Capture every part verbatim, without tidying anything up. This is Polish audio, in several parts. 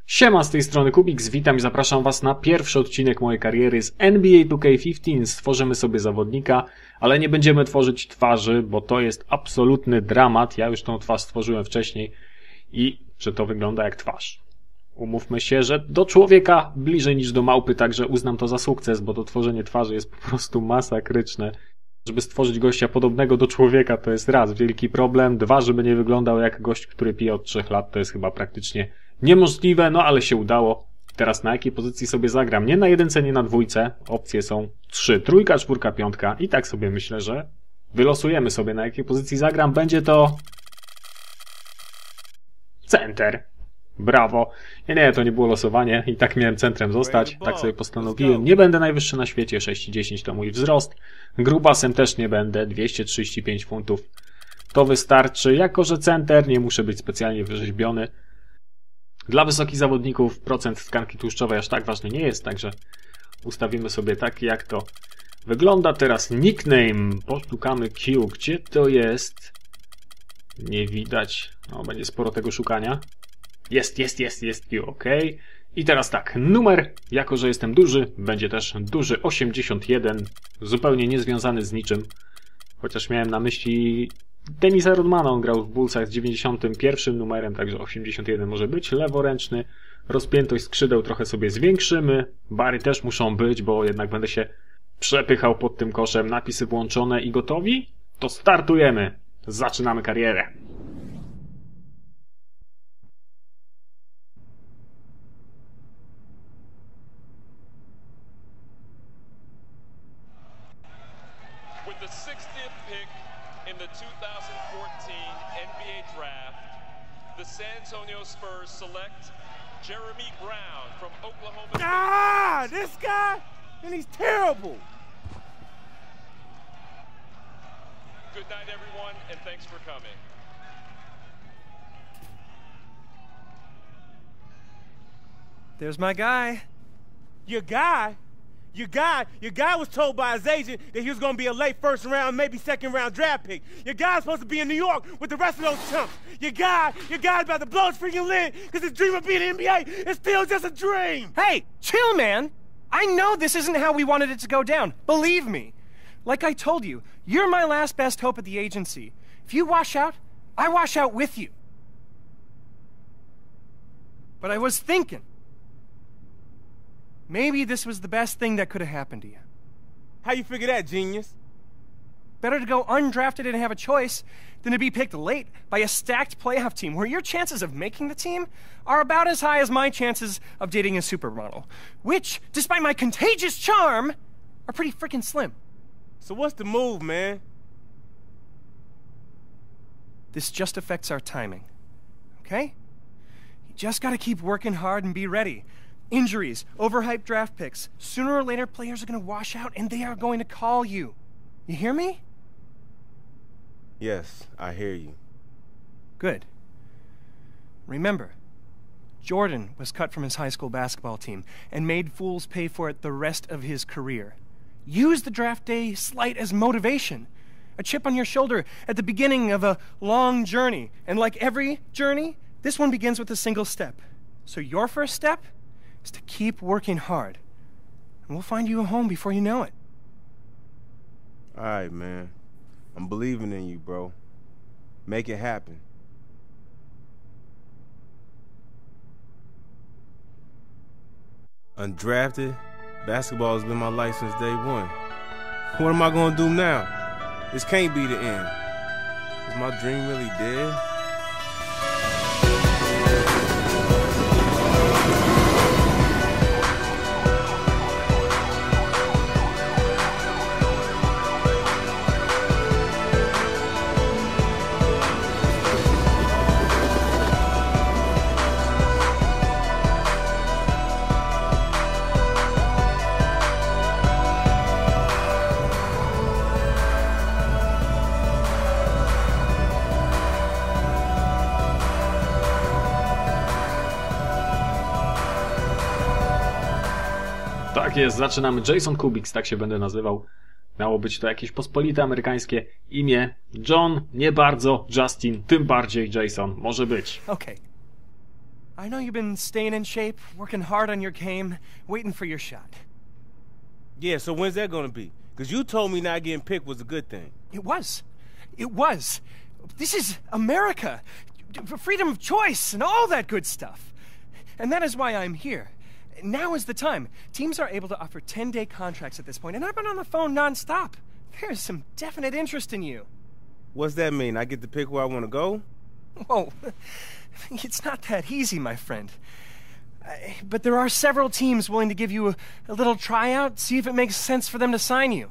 Siema, z tej strony Kubiks, witam i zapraszam Was na pierwszy odcinek mojej kariery z N B A two K fifteen. Stworzymy sobie zawodnika, ale nie będziemy tworzyć twarzy, bo to jest absolutny dramat. Ja już tą twarz stworzyłem wcześniej i że to wygląda jak twarz. Umówmy się, że do człowieka bliżej niż do małpy, także uznam to za sukces, bo to tworzenie twarzy jest po prostu masakryczne. Żeby stworzyć gościa podobnego do człowieka, to jest raz wielki problem, dwa, żeby nie wyglądał jak gość, który pije od trzech lat, to jest chyba praktycznie niemożliwe, no ale się udało. Teraz na jakiej pozycji sobie zagram? Nie na jedynce, nie na dwójce. Opcje są trzy, trójka, czwórka, piątka i tak sobie myślę, że wylosujemy sobie na jakiej pozycji zagram. Będzie to center. Brawo. Nie, nie, to nie było losowanie i tak miałem centrem zostać. Tak sobie postanowiłem. Nie będę najwyższy na świecie, sześć i dziesięć to mój wzrost. Grubasem też nie będę, dwieście trzydzieści pięć funtów. To wystarczy. Jako że center, nie muszę być specjalnie wyrzeźbiony. Dla wysokich zawodników procent tkanki tłuszczowej aż tak ważny nie jest, także ustawimy sobie tak, jak to wygląda. Teraz nickname. Poszukamy Q. Gdzie to jest? Nie widać. No, będzie sporo tego szukania. Jest, jest, jest, jest Q, ok. I teraz tak, numer, jako że jestem duży, będzie też duży osiemdziesiąt jeden, zupełnie niezwiązany z niczym. Chociaż miałem na myśli Dennisa Rodmana, on grał w Bullsach z dziewięćdziesiątym pierwszym numerem, także osiemdziesiąt jeden może być. Leworęczny, rozpiętość skrzydeł trochę sobie zwiększymy. Bary też muszą być, bo jednak będę się przepychał pod tym koszem. Napisy włączone i gotowi? To startujemy. Zaczynamy karierę. With the sixtieth pick in the two thousand fourteen N B A draft, the San Antonio Spurs select Jeremy Brown from Oklahoma State. Ah, this guy? And he's terrible. Good night, everyone, and thanks for coming. There's my guy. Your guy? Your guy, your guy was told by his agent that he was going to be a late first round, maybe second round draft pick. Your guy's supposed to be in New York with the rest of those chumps. Your guy, your guy's about to blow his freaking lid because his dream of being in the N B A is still just a dream. Hey, chill, man. I know this isn't how we wanted it to go down. Believe me. Like I told you, you're my last best hope at the agency. If you wash out, I wash out with you. But I was thinking, maybe this was the best thing that could have happened to you. How you figure that, genius? Better to go undrafted and have a choice than to be picked late by a stacked playoff team where your chances of making the team are about as high as my chances of dating a supermodel, which, despite my contagious charm, are pretty freaking slim. So what's the move, man? This just affects our timing, okay? You just gotta keep working hard and be ready. Injuries, overhyped draft picks. Sooner or later, players are going to wash out, and they are going to call you. You hear me? Yes, I hear you. Good. Remember, Jordan was cut from his high school basketball team and made fools pay for it the rest of his career. Use the draft day slight as motivation, a chip on your shoulder at the beginning of a long journey. And like every journey, this one begins with a single step. So your first step is to keep working hard, and we'll find you a home before you know it. All right, man. I'm believing in you, bro. Make it happen. Undrafted, basketball has been my life since day one. What am I gonna do now? This can't be the end. Is my dream really dead? Tak jest, zaczynamy. Jason Kubiks, tak się będę nazywał. Miało być to jakieś pospolite amerykańskie imię. John, nie bardzo. Justin, tym bardziej Jason. Może być. Okay. I know you've been staying in shape, working hard on your game, waiting for your shot. Yeah, so when's that gonna be? Because you told me not getting picked was a good thing. It was. It was. This is America. Freedom of choice and all that good stuff. And that is why I'm here. Now is the time. Teams are able to offer ten-day contracts at this point, and I've been on the phone non-stop. There's some definite interest in you. What's that mean? I get to pick where I want to go? Whoa. It's not that easy, my friend. Uh, but there are several teams willing to give you a, a little tryout, see if it makes sense for them to sign you.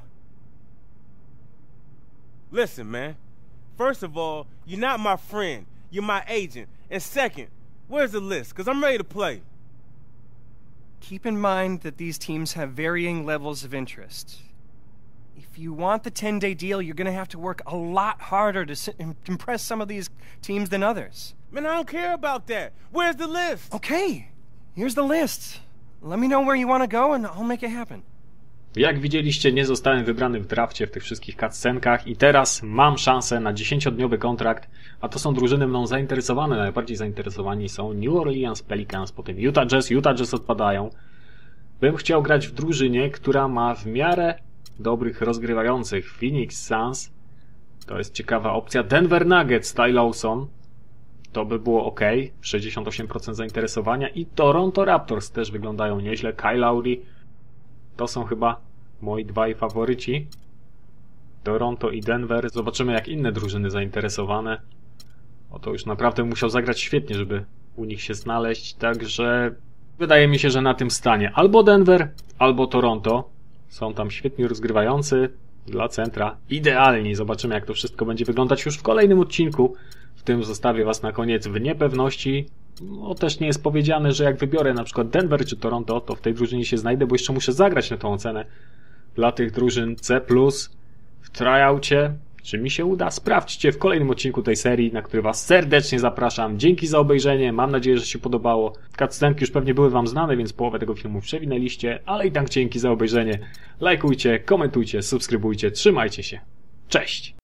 Listen, man. First of all, you're not my friend. You're my agent. And second, where's the list? Because I'm ready to play. Keep in mind that these teams have varying levels of interest. If you want the ten-day deal, you're going to have to work a lot harder to s impress some of these teams than others. Man, I don't care about that. Where's the list? Okay, here's the list. Let me know where you want to go and I'll make it happen. Jak widzieliście, nie zostałem wybrany w drafcie w tych wszystkich cutscenkach i teraz mam szansę na dziesięciodniowy kontrakt, a to są drużyny mną zainteresowane. Najbardziej zainteresowani są New Orleans Pelicans, potem Utah Jazz. Utah Jazz odpadają. Bym chciał grać w drużynie, która ma w miarę dobrych rozgrywających. Phoenix Suns, to jest ciekawa opcja. Denver Nuggets, Ty Lawson, to by było ok, sześćdziesiąt osiem procent zainteresowania. I Toronto Raptors też wyglądają nieźle. Kyle Lowry, to są chyba moi dwaj faworyci. Toronto i Denver. Zobaczymy, jak inne drużyny zainteresowane. O, to już naprawdę musiał zagrać świetnie, żeby u nich się znaleźć. Także wydaje mi się, że na tym stanie albo Denver, albo Toronto. Są tam świetni rozgrywający dla centra. Idealni. Zobaczymy, jak to wszystko będzie wyglądać już w kolejnym odcinku. W tym zostawię was na koniec w niepewności. No, też nie jest powiedziane, że jak wybiorę na przykład Denver czy Toronto, to w tej drużynie się znajdę, bo jeszcze muszę zagrać na tą ocenę dla tych drużyn C plus w tryoutie. Czy mi się uda? Sprawdźcie w kolejnym odcinku tej serii, na który was serdecznie zapraszam. Dzięki za obejrzenie, mam nadzieję, że się podobało. Cutscenki już pewnie były wam znane, więc połowę tego filmu przewinęliście, ale i tak dzięki za obejrzenie. Lajkujcie, komentujcie, subskrybujcie, trzymajcie się. Cześć!